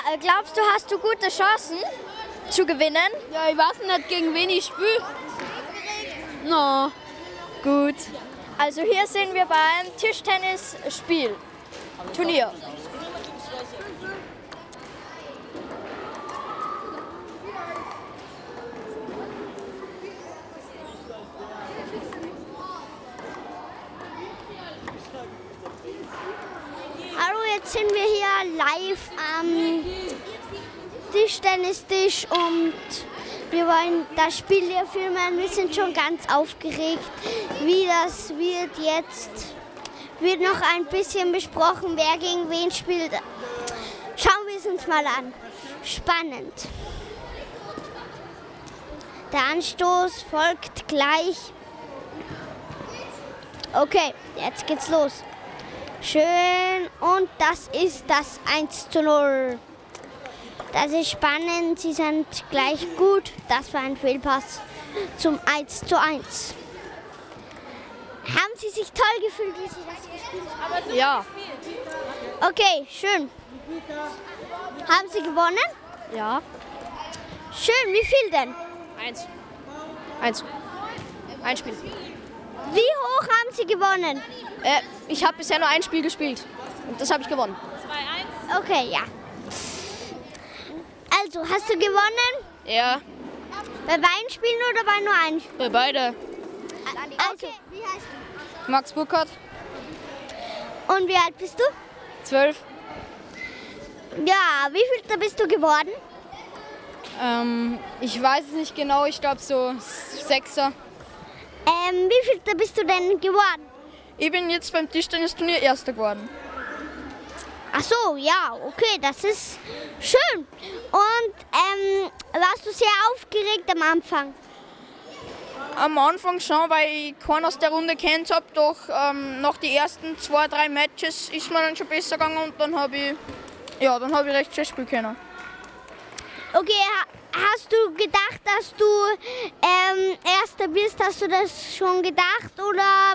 glaubst du, hast du gute Chancen zu gewinnen? Ja, ich weiß nicht, gegen wen ich spiele. No. Gut. Also hier sind wir bei einem Tischtennisspiel. Turnier. Hallo, jetzt sind wir hier live am Tischtennistisch und wir wollen das Spiel hier filmen. Wir sind schon ganz aufgeregt, wie das wird jetzt. Wird noch ein bisschen besprochen, wer gegen wen spielt. Schauen wir es uns mal an. Spannend. Der Anstoß folgt gleich. Okay, jetzt geht's los. Schön, und das ist das 1:0. Das ist spannend, sie sind gleich gut. Das war ein Fehlpass zum 1:1. Haben Sie sich toll gefühlt, wie Sie das gespielt haben? Ja. Okay, schön. Haben Sie gewonnen? Ja. Schön, wie viel denn? 1. Ein Spiel. Wie hoch haben Sie gewonnen? Ich habe bisher nur ein Spiel gespielt und das habe ich gewonnen. Okay, ja. Also, hast du gewonnen? Ja, Bei beiden Spielen oder bei nur einem? bei beide. Okay, wie heißt Max Burkhardt, du? Und wie alt bist du? 12. Ja, wie viel bist du geworden? Ich weiß es nicht genau, ich glaube so 6er. Wie viel bist du denn geworden? Ich bin jetzt beim Tischtennisturnier Erster geworden. Ach so, ja, okay, das ist schön. Und warst du sehr aufgeregt am Anfang? Am Anfang schon, weil ich keinen aus der Runde kennt habe, doch nach den ersten 2, 3 Matches ist mir dann schon besser gegangen und dann habe ich recht schön spielen können. Okay, hast du gedacht, dass du Erster bist? Hast du das schon gedacht oder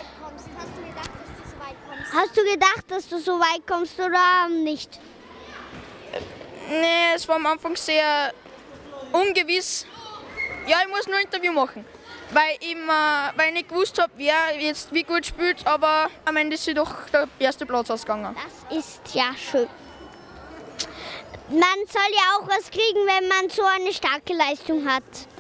hast du gedacht, dass du so weit kommst oder nicht? Nee, es war am Anfang sehr ungewiss. Ja, ich muss nur ein Interview machen, weil ich nicht gewusst habe, wer jetzt wie gut spielt, aber am Ende ist sie doch der erste Platz ausgegangen. Das ist ja schön. Man soll ja auch was kriegen, wenn man so eine starke Leistung hat.